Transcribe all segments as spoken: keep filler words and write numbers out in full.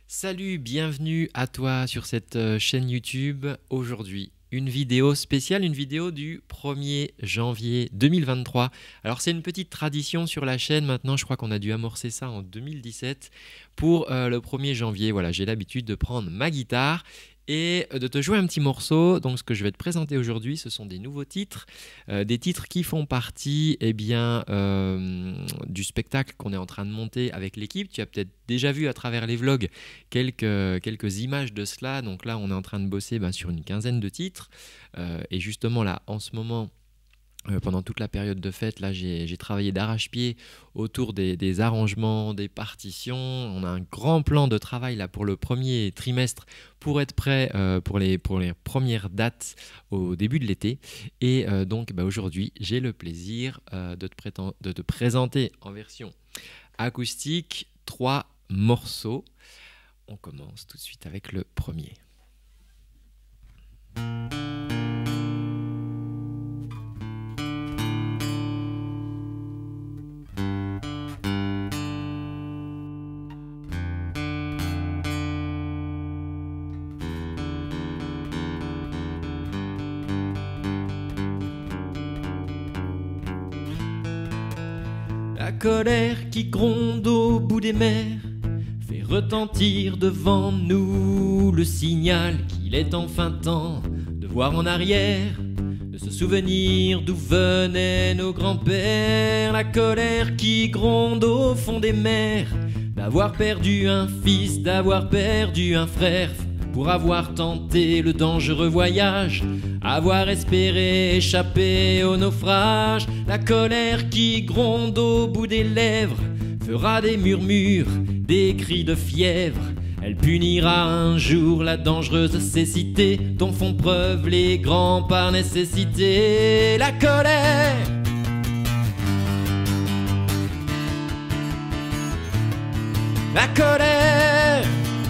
Salut, bienvenue à toi sur cette euh, chaîne YouTube. Aujourd'hui, une vidéo spéciale, une vidéo du premier janvier deux mille vingt-trois. Alors c'est une petite tradition sur la chaîne maintenant, je crois qu'on a dû amorcer ça en deux mille dix-sept. Pour euh, le premier janvier, voilà, j'ai l'habitude de prendre ma guitare et de te jouer un petit morceau. Donc ce que je vais te présenter aujourd'hui, ce sont des nouveaux titres, euh, des titres qui font partie eh bien, euh, du spectacle qu'on est en train de monter avec l'équipe. Tu as peut-être déjà vu à travers les vlogs quelques, quelques images de cela. Donc là, on est en train de bosser ben, sur une quinzaine de titres. Euh, et justement là, en ce moment, Euh, pendant toute la période de fête, là, j'ai travaillé d'arrache-pied autour des, des arrangements, des partitions. On a un grand plan de travail là pour le premier trimestre pour être prêt euh, pour, les, pour les premières dates au début de l'été. Et euh, donc bah, aujourd'hui, j'ai le plaisir euh, de, te de te présenter en version acoustique trois morceaux. On commence tout de suite avec le premier. La colère qui gronde au bout des mers fait retentir devant nous le signal qu'il est enfin temps de voir en arrière, de se souvenir d'où venaient nos grands-pères. La colère qui gronde au fond des mers, d'avoir perdu un fils, d'avoir perdu un frère, pour avoir tenté le dangereux voyage, avoir espéré échapper au naufrage. La colère qui gronde au bout des lèvres fera des murmures, des cris de fièvre. Elle punira un jour la dangereuse cécité dont font preuve les grands par nécessité. La colère, la colère,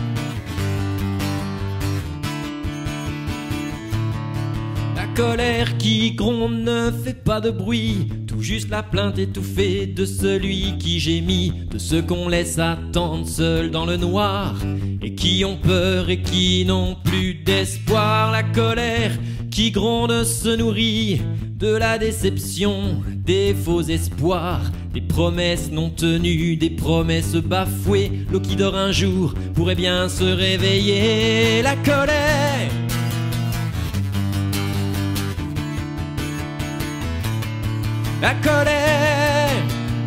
la colère qui gronde ne fait pas de bruit, tout juste la plainte étouffée de celui qui gémit, de ceux qu'on laisse attendre seuls dans le noir, et qui ont peur et qui n'ont plus d'espoir. La colère qui gronde se nourrit de la déception, des faux espoirs, des promesses non tenues, des promesses bafouées. L'eau qui dort un jour pourrait bien se réveiller. La colère, la colère,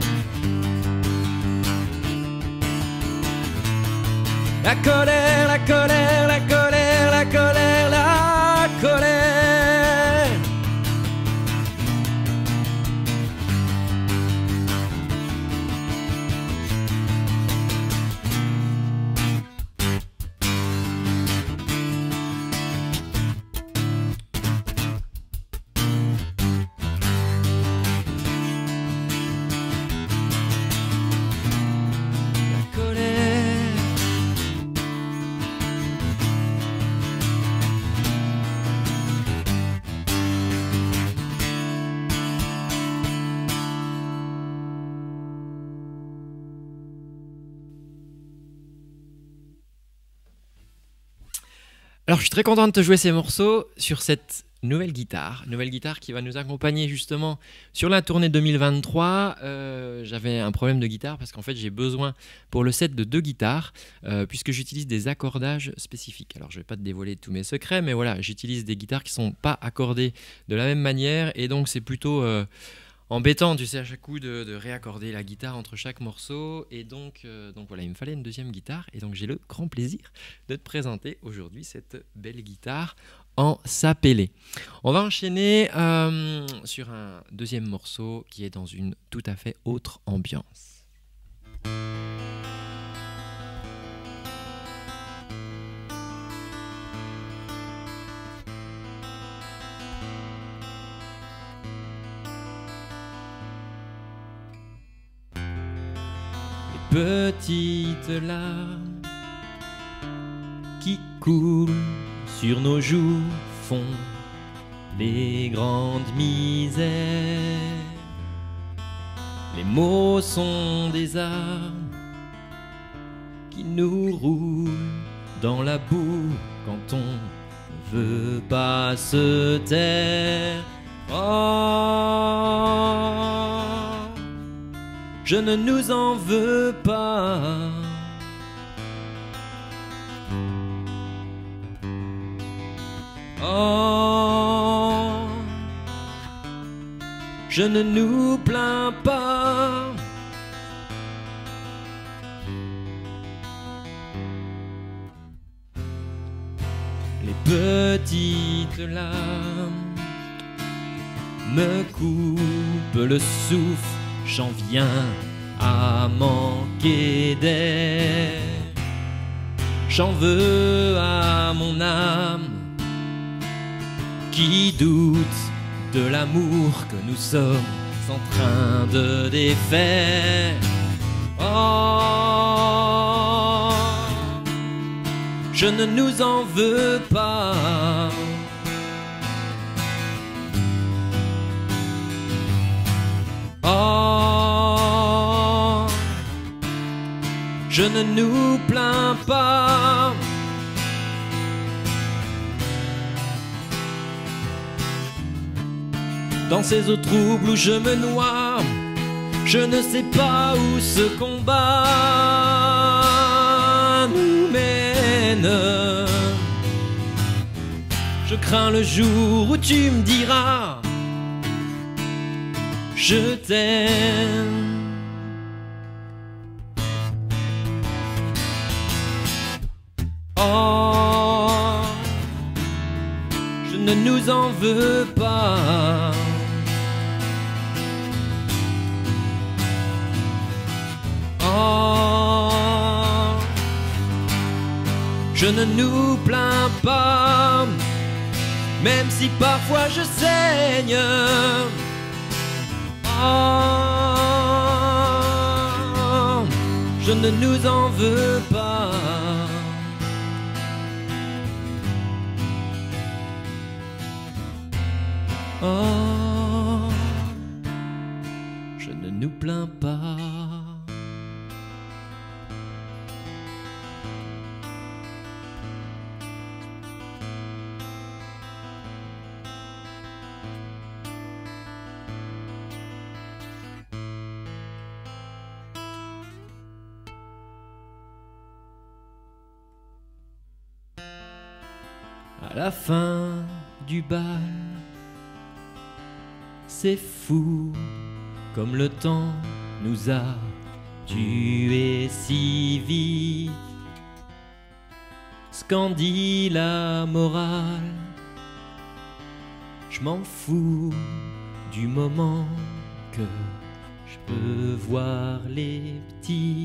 la colère, la colère, la colère, la colère, la colère. Alors je suis très content de te jouer ces morceaux sur cette nouvelle guitare, nouvelle guitare qui va nous accompagner justement sur la tournée deux mille vingt-trois. Euh, j'avais un problème de guitare parce qu'en fait j'ai besoin pour le set de deux guitares euh, puisque j'utilise des accordages spécifiques. Alors je ne vais pas te dévoiler tous mes secrets, mais voilà, j'utilise des guitares qui ne sont pas accordées de la même manière et donc c'est plutôt euh, embêtant, tu sais, à chaque coup de, de réaccorder la guitare entre chaque morceau. Et donc, euh, donc voilà, il me fallait une deuxième guitare. Et donc j'ai le grand plaisir de te présenter aujourd'hui cette belle guitare en sapélé. On va enchaîner euh, sur un deuxième morceau qui est dans une tout à fait autre ambiance. Petites larmes qui coulent sur nos joues font les grandes misères. Les mots sont des armes qui nous roule dans la boue quand on ne veut pas se taire. Oh, je ne nous en veux pas. Oh, je ne nous plains pas. Les petites larmes me coupent le souffle, j'en viens à manquer d'air. J'en veux à mon âme qui doute de l'amour que nous sommes en train de défaire. Oh, je ne nous en veux pas. Oh, je ne nous plains pas. Dans ces eaux troubles où je me noie, je ne sais pas où ce combat nous mène. Je crains le jour où tu me diras je t'aime. Oh, je ne nous en veux pas. Oh, je ne nous plains pas, même si parfois je saigne. Oh, je ne nous en veux pas. Oh, je ne nous plains pas. À la fin du bal, c'est fou comme le temps nous a tués si vite. Scandit la morale, je m'en fous du moment que je peux voir les petits.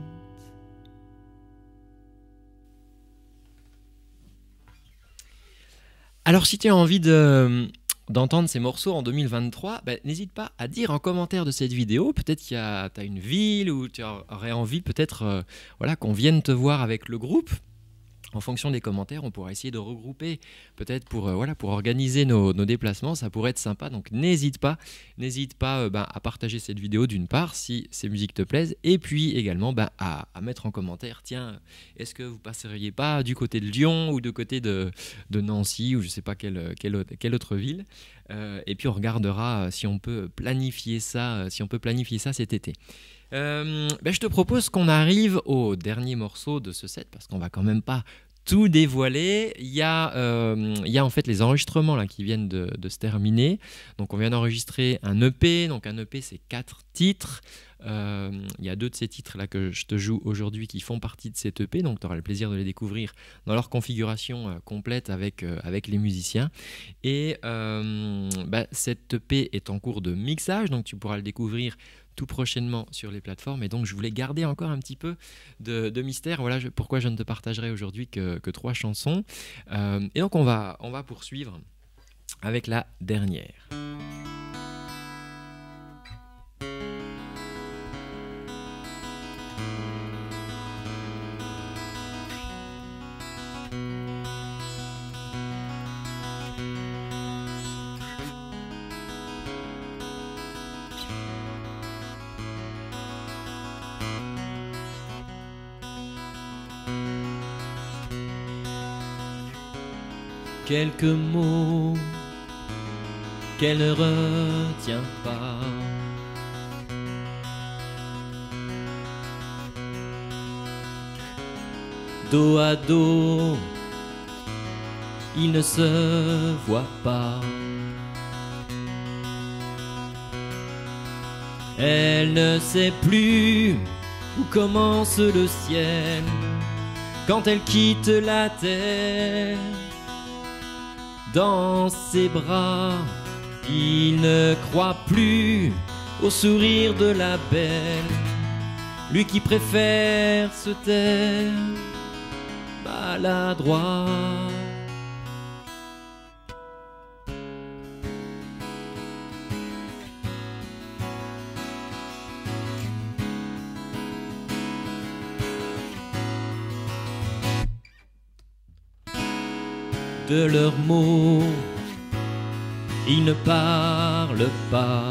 Alors si tu as envie de, d'entendre ces morceaux en deux mille vingt-trois, ben, n'hésite pas à dire en commentaire de cette vidéo, peut-être qu'il y a, t'as une ville où tu aurais envie peut-être euh, voilà, qu'on vienne te voir avec le groupe. En fonction des commentaires, on pourra essayer de regrouper, peut-être pour, euh, voilà, pour organiser nos, nos déplacements, ça pourrait être sympa. Donc n'hésite pas, n'hésite pas euh, ben, à partager cette vidéo d'une part, si ces musiques te plaisent, et puis également ben, à, à mettre en commentaire, tiens, est-ce que vous passeriez pas du côté de Lyon ou du côté de, de Nancy ou je sais pas quelle, quelle, autre, quelle autre ville, euh, et puis on regardera si on peut planifier ça, si on peut planifier ça cet été. Euh, ben je te propose qu'on arrive au dernier morceau de ce set parce qu'on va quand même pas tout dévoiler. Il y a, euh, il y a en fait les enregistrements là, qui viennent de, de se terminer. Donc on vient d'enregistrer un E P. Donc un E P c'est quatre titres. Euh, il y a deux de ces titres là que je te joue aujourd'hui qui font partie de cet E P. Donc tu auras le plaisir de les découvrir dans leur configuration euh, complète avec, euh, avec les musiciens. Et euh, bah, cet E P est en cours de mixage. Donc tu pourras le découvrir tout prochainement sur les plateformes, et donc je voulais garder encore un petit peu de, de mystère. Voilà je, pourquoi je ne te partagerai aujourd'hui que, que trois chansons. Euh, et donc on va, on va poursuivre avec la dernière. quelques mots qu'elle ne retient pas. Dos à dos, ils ne se voient pas. Elle ne sait plus où commence le ciel quand elle quitte la terre. Dans ses bras, il ne croit plus au sourire de la belle, lui qui préfère se taire, maladroit. De leurs mots, ils ne parlent pas.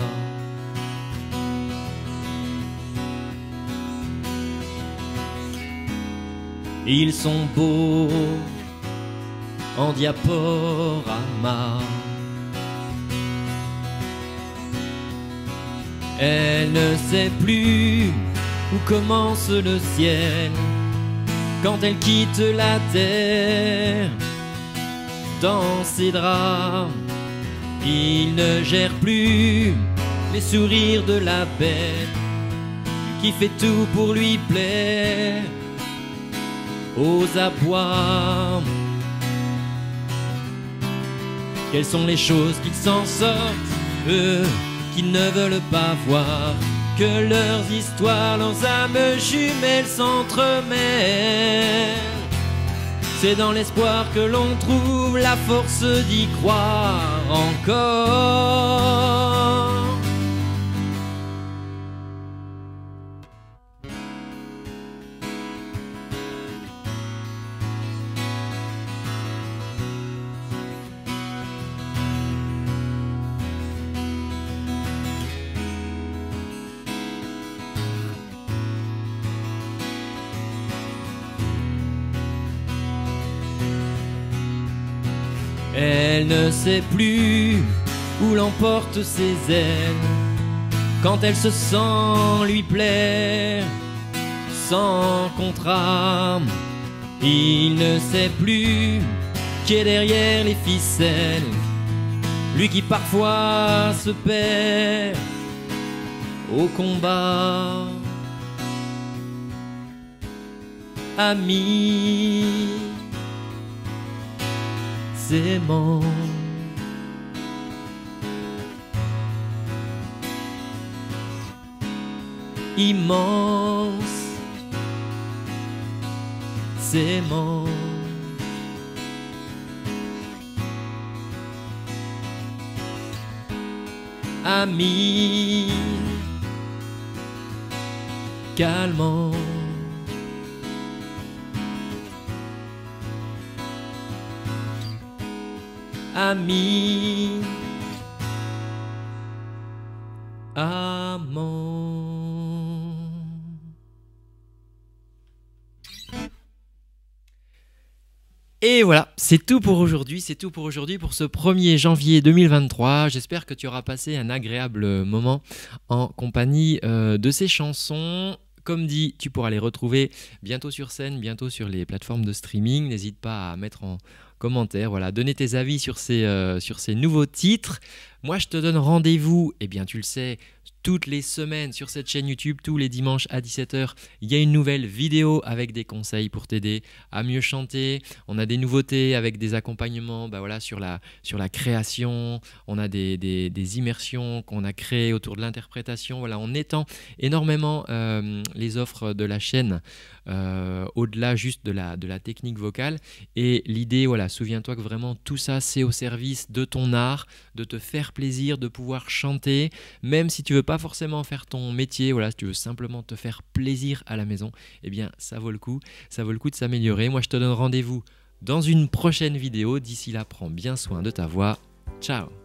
Ils sont beaux en diaporama. Elle ne sait plus où commence le ciel quand elle quitte la terre. Dans ses draps, il ne gère plus les sourires de la bête qui fait tout pour lui plaire aux abois. Quelles sont les choses qu'ils s'en sortent, eux qui ne veulent pas voir que leurs histoires, leurs âmes jumelles s'entremêlent. C'est dans l'espoir que l'on trouve la force d'y croire encore. Elle ne sait plus où l'emportent ses ailes quand elle se sent lui plaire sans contrat. Il ne sait plus qui est derrière les ficelles, lui qui parfois se perd au combat. Ami, s'aimant, immense, s'aimant, ami, calmant. Ami, amant. Et voilà, c'est tout pour aujourd'hui, c'est tout pour aujourd'hui pour ce premier janvier deux mille vingt-trois. J'espère que tu auras passé un agréable moment en compagnie euh, de ces chansons. Comme dit, tu pourras les retrouver bientôt sur scène, bientôt sur les plateformes de streaming. N'hésite pas à mettre en commentaire, voilà, donner tes avis sur ces, euh, sur ces nouveaux titres. Moi, je te donne rendez-vous, eh bien, tu le sais, toutes les semaines sur cette chaîne YouTube, tous les dimanches à dix-sept heures, il y a une nouvelle vidéo avec des conseils pour t'aider à mieux chanter. On a des nouveautés avec des accompagnements bah voilà, sur, la, sur la création. On a des, des, des immersions qu'on a créées autour de l'interprétation. Voilà, on étend énormément euh, les offres de la chaîne euh, au-delà juste de la, de la technique vocale. Et l'idée, voilà, souviens-toi que vraiment tout ça, c'est au service de ton art, de te faire plaisir, de pouvoir chanter, même si tu veux pas forcément faire ton métier, voilà, si tu veux simplement te faire plaisir à la maison, eh bien ça vaut le coup, ça vaut le coup de s'améliorer. Moi je te donne rendez-vous dans une prochaine vidéo, d'ici là prends bien soin de ta voix, ciao.